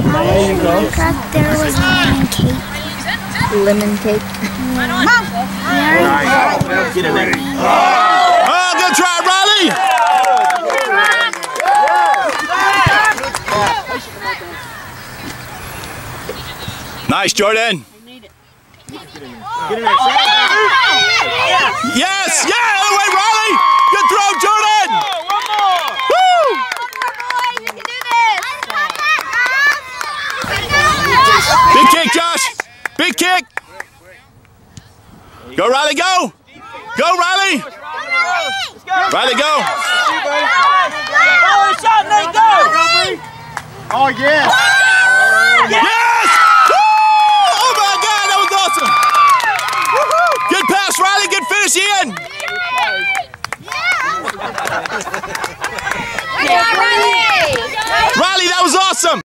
There you go. There was lemon cake. Lemon cake. Get in there. Oh, good try, Riley! Nice, Jordan. Get in there, Yes, yeah, other way, Riley. Good throw, Jordan. Woo! Big kick, Josh. Big kick. Go, Riley, go. Go, Riley. Riley, go. Oh, yeah. Yes! Woo! Oh, my God, that was awesome. Good pass, Riley. Good finish, Ian. Riley, that was awesome.